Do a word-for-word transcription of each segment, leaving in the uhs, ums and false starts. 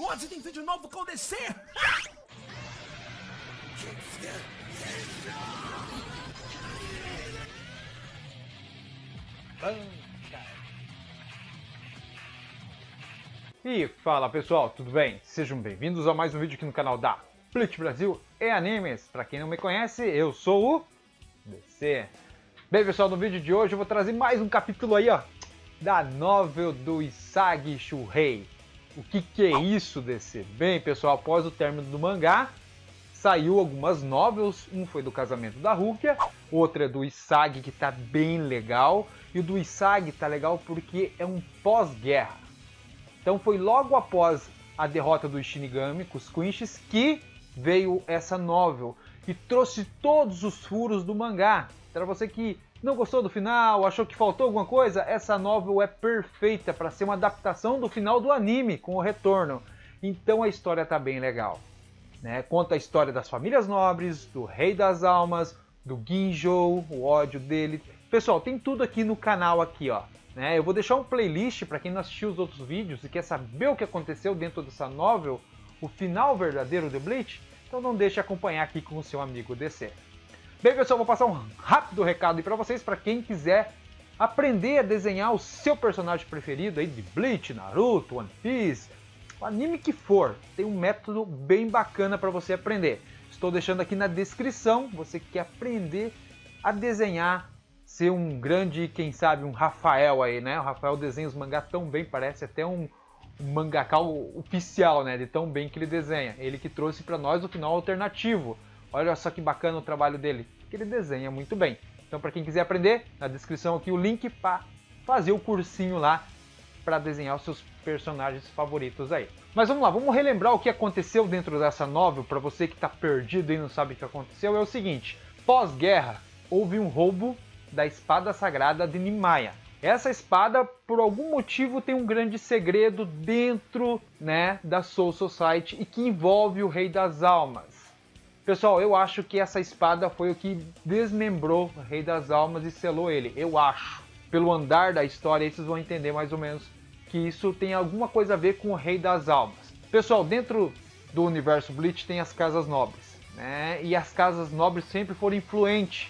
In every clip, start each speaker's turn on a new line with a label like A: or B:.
A: Pode tem vídeo novo com D C!
B: E fala pessoal, tudo bem? Sejam bem-vindos a mais um vídeo aqui no canal da Bleach Brasil e Animes. Pra quem não me conhece, eu sou o D C. Bem pessoal, no vídeo de hoje eu vou trazer mais um capítulo aí, ó, da novel do Isagi Shuhei. O que que é isso, D C? Bem pessoal, após o término do mangá, saiu algumas novels. Um foi do casamento da Rukia, outra é do Isagi, que tá bem legal. E o do Isagi tá legal porque é um pós-guerra. Então foi logo após a derrota do Shinigami com os Quinches que veio essa novel e trouxe todos os furos do mangá. Para você que não gostou do final, achou que faltou alguma coisa, essa novel é perfeita para ser uma adaptação do final do anime com o retorno. Então a história tá bem legal, né? Conta a história das famílias nobres, do Rei das Almas, do Ginjo, o ódio dele. Pessoal, tem tudo aqui no canal aqui, ó. Né? Eu vou deixar um playlist para quem não assistiu os outros vídeos e quer saber o que aconteceu dentro dessa novel, o final verdadeiro de Bleach. Então não deixe de acompanhar aqui com o seu amigo D C. Bem pessoal, vou passar um rápido recado aí para vocês, para quem quiser aprender a desenhar o seu personagem preferido aí de Bleach, Naruto, One Piece, o anime que for, tem um método bem bacana para você aprender. Estou deixando aqui na descrição, você que quer aprender a desenhar, ser um grande, quem sabe, um Rafael aí, né? O Rafael desenha os mangá tão bem, parece até um, um mangaka oficial, né? De tão bem que ele desenha. Ele que trouxe para nós o final alternativo. Olha só que bacana o trabalho dele, que ele desenha muito bem. Então para quem quiser aprender, na descrição aqui o link para fazer o cursinho lá para desenhar os seus personagens favoritos aí. Mas vamos lá, vamos relembrar o que aconteceu dentro dessa novel, para você que está perdido e não sabe o que aconteceu. É o seguinte, pós-guerra houve um roubo da espada sagrada de Nimaya. Essa espada, por algum motivo, tem um grande segredo dentro, né, da Soul Society e que envolve o Rei das Almas. Pessoal, eu acho que essa espada foi o que desmembrou o Rei das Almas e selou ele. Eu acho. Pelo andar da história, aí vocês vão entender mais ou menos que isso tem alguma coisa a ver com o Rei das Almas. Pessoal, dentro do universo Bleach tem as casas nobres, né? E as casas nobres sempre foram influentes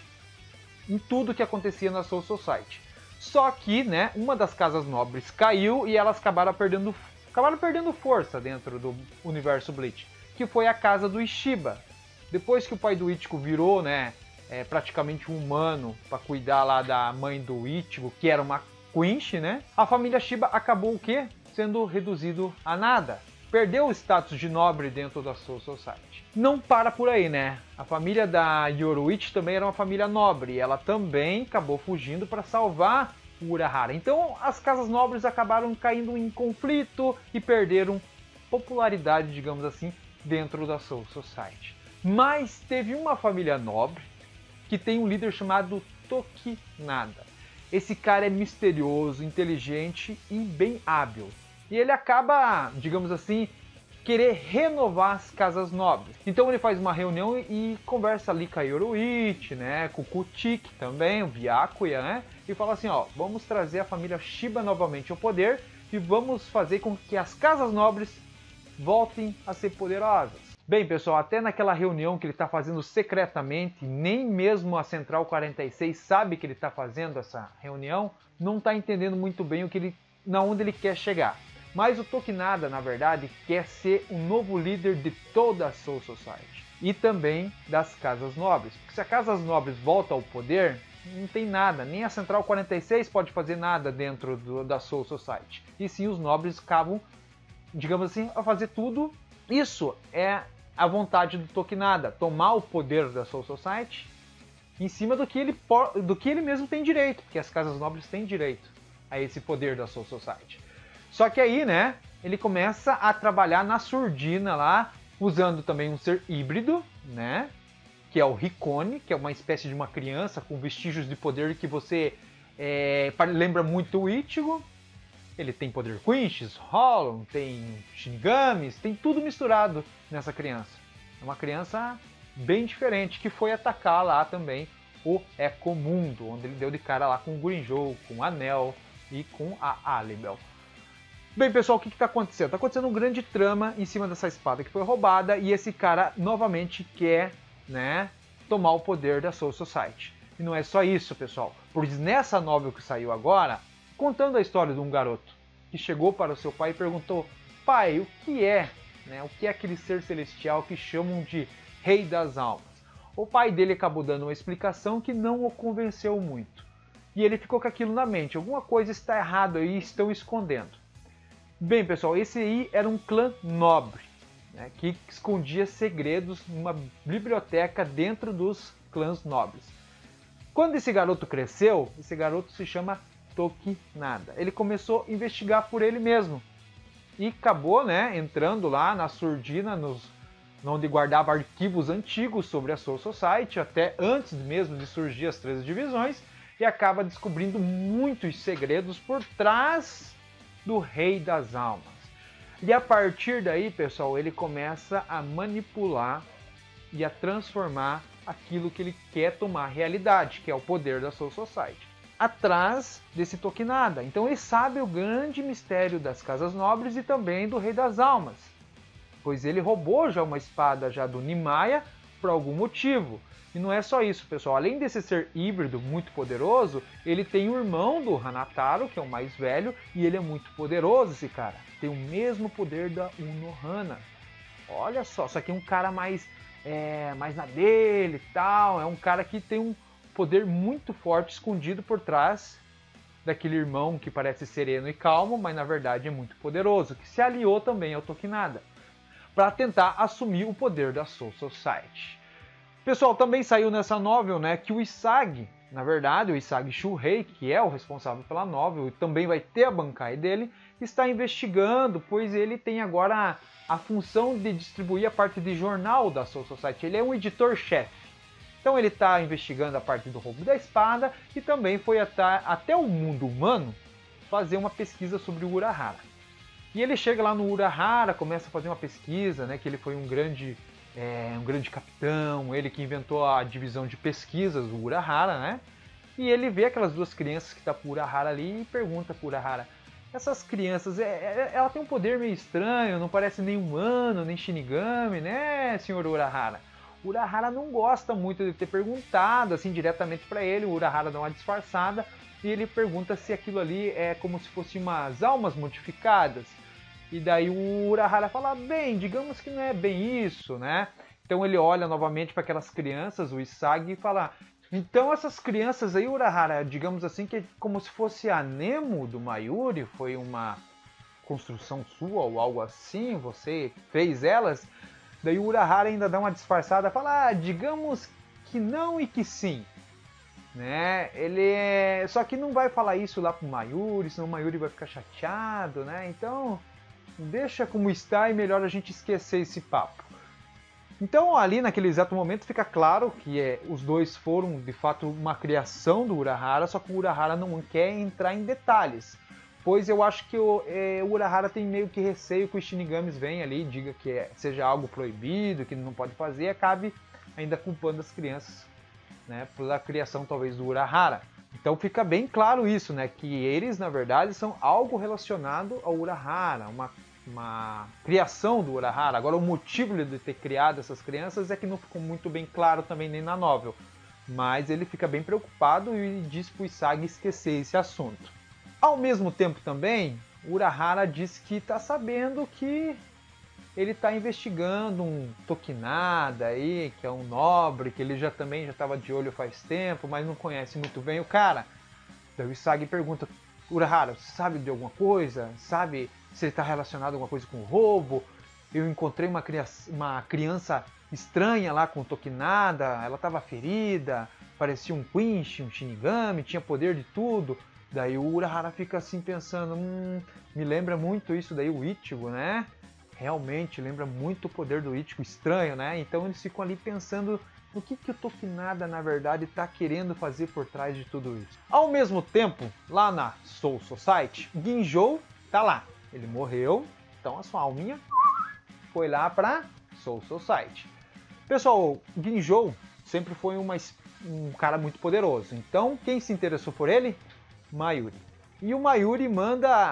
B: em tudo que acontecia na Soul Society. Só que, né, uma das casas nobres caiu e elas acabaram perdendo, acabaram perdendo força dentro do universo Bleach, que foi a casa do Ishiba. Depois que o pai do Ichigo virou, né, é, praticamente um humano para cuidar lá da mãe do Ichigo, que era uma Quinch, né, a família Shiba acabou o quê? Sendo reduzido a nada. Perdeu o status de nobre dentro da Soul Society. Não para por aí, né? A família da Yoruichi também era uma família nobre. E ela também acabou fugindo para salvar o Urahara. Então as casas nobres acabaram caindo em conflito e perderam popularidade, digamos assim, dentro da Soul Society. Mas teve uma família nobre que tem um líder chamado Tokinada. Esse cara é misterioso, inteligente e bem hábil. E ele acaba, digamos assim, querer renovar as casas nobres. Então ele faz uma reunião e conversa ali com a Yoruichi, né, com o Kuchiki também, o Byakuya, né, e fala assim, ó, vamos trazer a família Shiba novamente ao poder e vamos fazer com que as casas nobres voltem a ser poderosas. Bem pessoal, até naquela reunião que ele está fazendo secretamente, nem mesmo a Central quarenta e seis sabe que ele está fazendo essa reunião, não está entendendo muito bem o que ele, na onde ele quer chegar. Mas o Tokinada, na verdade, quer ser o novo líder de toda a Soul Society. E também das casas nobres. Porque se as casas nobres voltam ao poder, não tem nada. Nem a Central quarenta e seis pode fazer nada dentro do, da Soul Society. E sim, os nobres acabam, digamos assim, a fazer tudo. Isso é a vontade do Tokinada. Tomar o poder da Soul Society em cima do que ele, do que ele mesmo tem direito. Porque as casas nobres têm direito a esse poder da Soul Society. Só que aí, né, ele começa a trabalhar na surdina lá, usando também um ser híbrido, né, que é o Hikone, que é uma espécie de uma criança com vestígios de poder que você é, lembra muito o Ichigo. Ele tem poder Quinches, Hollow, tem Shinigamis, tem tudo misturado nessa criança. É uma criança bem diferente que foi atacar lá também o Ecomundo, onde ele deu de cara lá com o Gurinjou, com o Anel e com a Alibel. Bem, pessoal, o que está acontecendo? Está acontecendo um grande trama em cima dessa espada que foi roubada e esse cara novamente quer, né, tomar o poder da Soul Society. E não é só isso, pessoal, pois nessa novel que saiu agora, contando a história de um garoto que chegou para o seu pai e perguntou: pai, o que é, né, o que é aquele ser celestial que chamam de Rei das Almas? O pai dele acabou dando uma explicação que não o convenceu muito. E ele ficou com aquilo na mente, alguma coisa está errada aí, estão escondendo. Bem, pessoal, esse aí era um clã nobre, né, que escondia segredos numa biblioteca dentro dos clãs nobres. Quando esse garoto cresceu, esse garoto se chama Tokinada. Ele começou a investigar por ele mesmo e acabou, né, entrando lá na surdina, nos, onde guardava arquivos antigos sobre a Soul Society, até antes mesmo de surgir as treze divisões, e acaba descobrindo muitos segredos por trás do Rei das Almas. E a partir daí, pessoal, ele começa a manipular e a transformar aquilo que ele quer tomar realidade, que é o poder da Soul Society, atrás desse Tokinada. Então ele sabe o grande mistério das casas nobres e também do Rei das Almas, pois ele roubou já uma espada já do Nimaya por algum motivo. E não é só isso, pessoal. Além desse ser híbrido muito poderoso, ele tem o irmão do Hanataro, que é o mais velho, e ele é muito poderoso, esse cara. Tem o mesmo poder da Unohana. Olha só, só que é um cara mais, é, mais na dele e tal. É um cara que tem um poder muito forte escondido por trás daquele irmão que parece sereno e calmo, mas na verdade é muito poderoso, que se aliou também ao Tokinada, para tentar assumir o poder da Soul Society. Pessoal, também saiu nessa novel, né, que o Isagi, na verdade, o Isagi Shuhei, que é o responsável pela novel, e também vai ter a Bankai dele, está investigando, pois ele tem agora a, a função de distribuir a parte de jornal da Soul Society. Ele é um editor-chefe. Então ele está investigando a parte do roubo da espada e também foi até, até o mundo humano fazer uma pesquisa sobre o Urahara. E ele chega lá no Urahara, começa a fazer uma pesquisa, né, que ele foi um grande... É, um grande capitão, ele que inventou a divisão de pesquisas do Urahara, né? E ele vê aquelas duas crianças que estão tá pro Urahara ali e pergunta pro Urahara: essas crianças, é, é, ela tem um poder meio estranho, não parece nem humano, nem Shinigami, né, senhor Urahara? O Urahara não gosta muito de ter perguntado assim diretamente para ele. O Urahara dá uma disfarçada e ele pergunta se aquilo ali é como se fossem umas almas modificadas. E daí o Urahara fala: bem, digamos que não é bem isso, né? Então ele olha novamente para aquelas crianças, o Isagi, e fala: então essas crianças aí, Urahara, digamos assim, que é como se fosse a Nemo do Mayuri, foi uma construção sua ou algo assim, você fez elas? Daí o Urahara ainda dá uma disfarçada, fala: ah, digamos que não e que sim. Né? Ele é... Só que não vai falar isso lá pro Mayuri, senão o Mayuri vai ficar chateado, né? Então... deixa como está e melhor a gente esquecer esse papo. Então ali naquele exato momento fica claro que é, os dois foram de fato uma criação do Urahara, só que o Urahara não quer entrar em detalhes, pois eu acho que o, é, o Urahara tem meio que receio que os Shinigamis venham ali e diga que é, seja algo proibido, que não pode fazer, e acabe ainda culpando as crianças, né, pela criação talvez do Urahara. Então fica bem claro isso, né, que eles na verdade são algo relacionado ao Urahara, uma uma criação do Urahara. Agora o motivo de ter criado essas crianças é que não ficou muito bem claro também nem na novel, mas ele fica bem preocupado e diz pro Isagi esquecer esse assunto. Ao mesmo tempo também, o Urahara diz que está sabendo que ele está investigando um Tokinada aí, que é um nobre, que ele já também já estava de olho faz tempo, mas não conhece muito bem o cara. Daí o Isagi pergunta: Urahara, você sabe de alguma coisa? Sabe se ele está relacionado a alguma coisa com roubo? Eu encontrei uma criança, uma criança estranha lá com o Tokinada, ela estava ferida, parecia um Quinch, um Shinigami, tinha poder de tudo. Daí o Urahara fica assim pensando: hum, me lembra muito isso daí, o Ichigo, né? Realmente lembra muito o poder do Ichigo, estranho, né? Então eles ficam ali pensando no que, que o Tokinada na verdade está querendo fazer por trás de tudo isso. Ao mesmo tempo, lá na Soul Society, Ginjou tá lá. Ele morreu, então a sua alminha foi lá para Soul Society. Pessoal, Ginjou sempre foi uma, um cara muito poderoso. Então quem se interessou por ele? Mayuri. E o Mayuri manda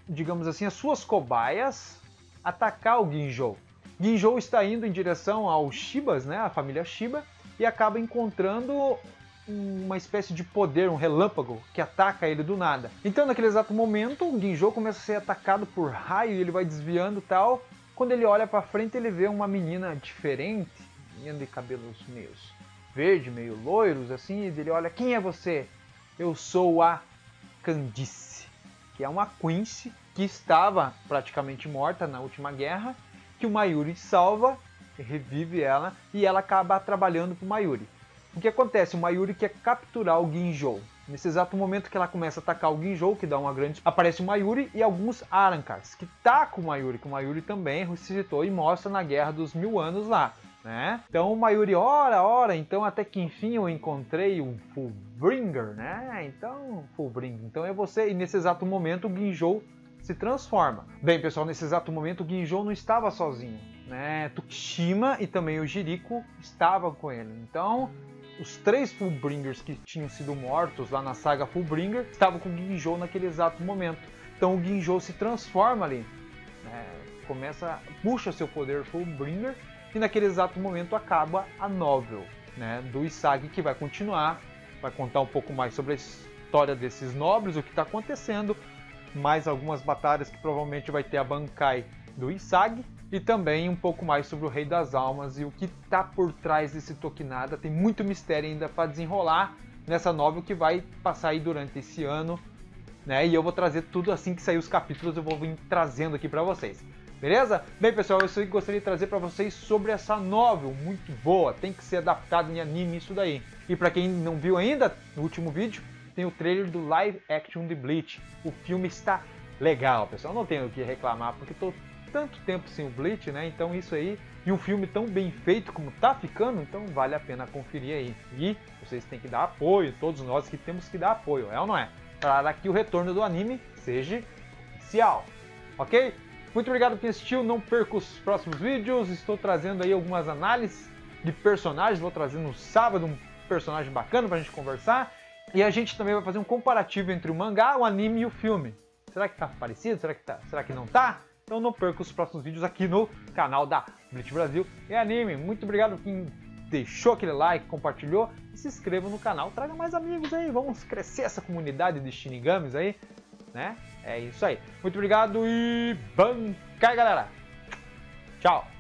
B: digamos assim, as suas cobaias atacar o Ginjou. Ginjou está indo em direção aos Shibas, né, a família Shiba, e acaba encontrando uma espécie de poder, um relâmpago, que ataca ele do nada. Então, naquele exato momento, o Ginjou começa a ser atacado por raio, e ele vai desviando e tal. Quando ele olha para frente, ele vê uma menina diferente, menina de cabelos meio verde, meio loiros, assim, e ele olha, quem é você? Eu sou a Candice, que é uma Quincy que estava praticamente morta na última guerra, que o Mayuri salva, revive ela, e ela acaba trabalhando para o Mayuri. O que acontece? O Mayuri quer capturar o Ginjou. Nesse exato momento que ela começa a atacar o Ginjou, que dá uma grande... aparece o Mayuri e alguns Arrancars, que tacam o Mayuri, que o Mayuri também ressuscitou e mostra na Guerra dos Mil Anos lá, né? Então o Mayuri, ora, ora, então até que enfim eu encontrei um Fullbringer, né? Então, Fullbringer, então é você. E nesse exato momento o Ginjou se transforma. Bem, pessoal, nesse exato momento o Ginjou não estava sozinho, né? Tsukishima e também o Jiriko estavam com ele. Então, os três Fullbringers que tinham sido mortos lá na saga Fullbringer estavam com o Ginjou naquele exato momento. Então o Ginjou se transforma ali, né? Começa, puxa seu poder Fullbringer, e naquele exato momento acaba a novel, né, do Isagi, que vai continuar, vai contar um pouco mais sobre a história desses nobres, o que está acontecendo, mais algumas batalhas que provavelmente vai ter a Bankai do Isagi, e também um pouco mais sobre o Rei das Almas e o que está por trás desse Tokinada. Tem muito mistério ainda para desenrolar nessa novel que vai passar aí durante esse ano, né? E eu vou trazer tudo assim que sair os capítulos, eu vou vir trazendo aqui para vocês. Beleza? Bem, pessoal, eu gostaria de trazer para vocês sobre essa novel muito boa, tem que ser adaptado em anime isso daí. E para quem não viu ainda, no último vídeo, tem o trailer do live action de Bleach. O filme está legal, pessoal, não tenho o que reclamar, porque estou tanto tempo sem o Bleach, né? Então isso aí, e um filme tão bem feito como tá ficando, então vale a pena conferir aí. E vocês têm que dar apoio, todos nós que temos que dar apoio, é ou não é? Para que o retorno do anime seja oficial, ok? Muito obrigado por quem assistiu, não perca os próximos vídeos, estou trazendo aí algumas análises de personagens, vou trazer no sábado um personagem bacana pra gente conversar, e a gente também vai fazer um comparativo entre o mangá, o anime e o filme. Será que tá parecido? Será que, tá? Será que não tá? Então não perca os próximos vídeos aqui no canal da Bleach Brasil e Anime. Muito obrigado por quem deixou aquele like, compartilhou e se inscreva no canal, traga mais amigos aí, vamos crescer essa comunidade de Shinigamis aí, né? É isso aí. Muito obrigado e Bankai, galera! Tchau!